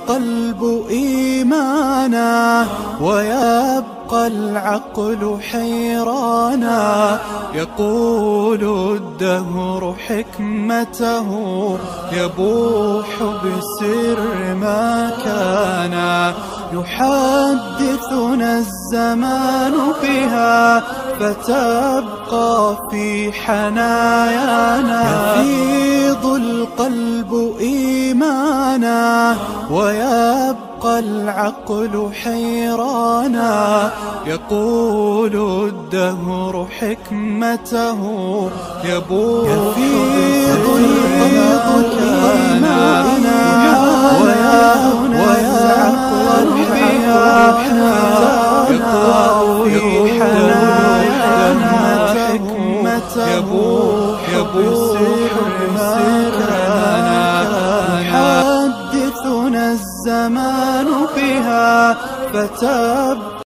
القلب إيمانا ويبقى العقل حيرانا. يقول الدهر حكمته يبوح بسر ما كان. يحدثنا الزمان بها فتبقى في حنايانا. يفيض القلب إيمانا ويبقى العقل حيرانا. يقول الدهر حكمته يبوح يفيض القلب إيمانا ويبقى العقل حيرانا. يقول في حنايانا حكمته يبوح بسر ما كان. يحدثنا الزمان بها فتبقى